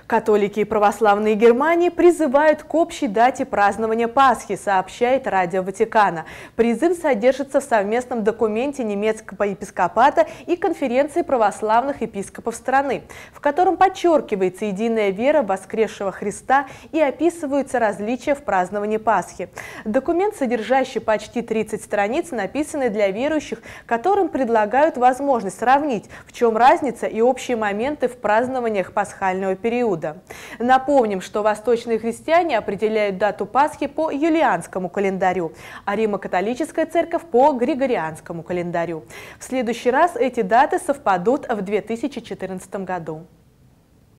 Католики и православные Германии призывают к общей дате празднования Пасхи, сообщает Радио Ватикана. Призыв содержится в совместном документе немецкого епископата и конференции православных епископов страны, в котором подчеркивается единая вера в воскресшего Христа и описываются различия в праздновании Пасхи. Документ, содержащий почти 30 страниц, написанный для верующих, которым предлагают возможность сравнить, в чем разница и общие моменты в празднованиях пасхального периода. Напомним, что восточные христиане определяют дату Пасхи по юлианскому календарю, а Римо-католическая церковь по григорианскому календарю. В следующий раз эти даты совпадут в 2014 году.